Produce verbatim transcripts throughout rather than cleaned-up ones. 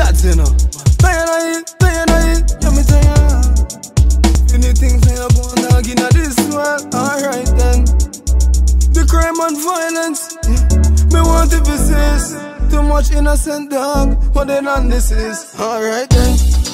lads, you know. Tired of it, tired of it, yeah, me tired. You need things when you go on dog in this world, alright then. The crime and violence, yeah. Me want to persist. Too much innocent dog, what then on this is, alright then.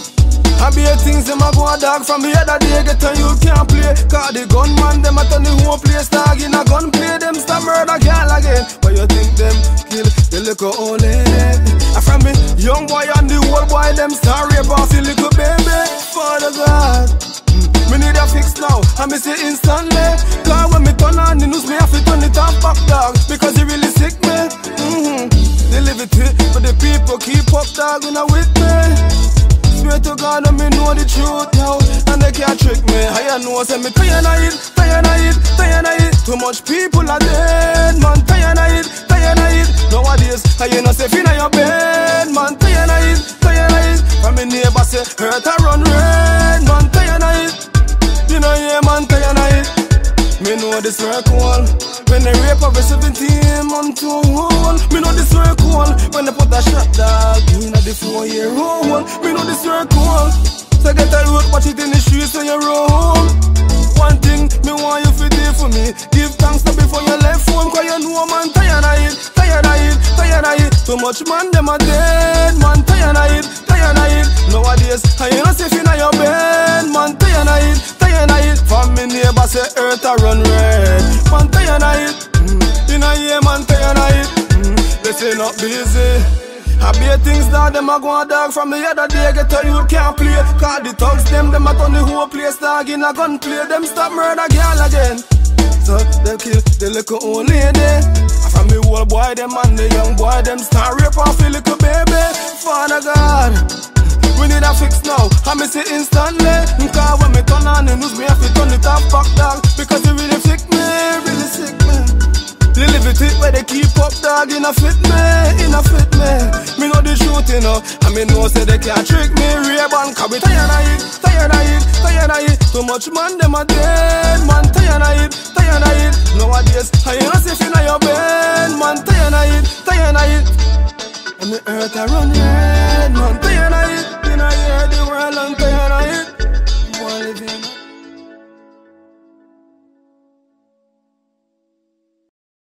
I be a things them a go a dog from the other day get on you can't play. Cause the gunman them a turn the whole place dog in a gunplay. Them stop murder girl again. But you think them kill the little old lady? I from me young boy and the old boy them start rape off the little baby. Father God, mm, me need a fix now. I me say instantly. Cause when me turn on the news me have to turn it off back dog. Because it really sick me. Mm-hmm. They live it here, but the people keep up dog when I with me. Swear to God, and me know the truth now, and they can't trick me. I know, say me tired of it, tired of it, tired of it. Too much people are dead, man. Tired of it, tired of it. Nowadays, I know say finna your bed, man. Tired of it, tired of it. From me neighbor say hurt a run red, man. Tired of it. You know yeah, man. Tired of it. Me know this work cool. When they rape of a seventeen month old. Me know this work cool. When they put a shot dog in a the four year old. Me know this work cool. So get a road, watch it in the streets when you roll home. One thing me want you to do for me. Give thanks now before you left home. Cause you know man tired of it, tired of it, tired of it. Too much man them a dead, man tired of it, tired of it. Nowadays I ain't no safe in your bed, man tired of it, tired of it. From me neighbor say earth a run red, man tired of it. Mm. You know yeah man tired of it. Mm. They say not busy. I be things that them a go a dog from the other day get a you can't play. Cause the thugs them, them a turn the whole place dog in a gunplay. Them stop murder girl again. So they kill the little old lady. From the old boy them and the young boy them start rape off the little baby. Father God, we need a fix now. I miss it instantly. Cause when me turn on the news me have to turn it off back dog. Because it really sick me, really sick me. They live it it where they keep up dog in a fit me, in a fit me. Me know the truth you know, and me know say they can't trick me. Ray-Ban cause we tired of it, tired of it, tired of it. Too much man them a dead, man tired of it, tired of it. Nowadays I ain't no safe in your bed, man tired of it, tired of it. And the earth a run red, man tired of it. You know you hear the world and tired of it. You wanna live in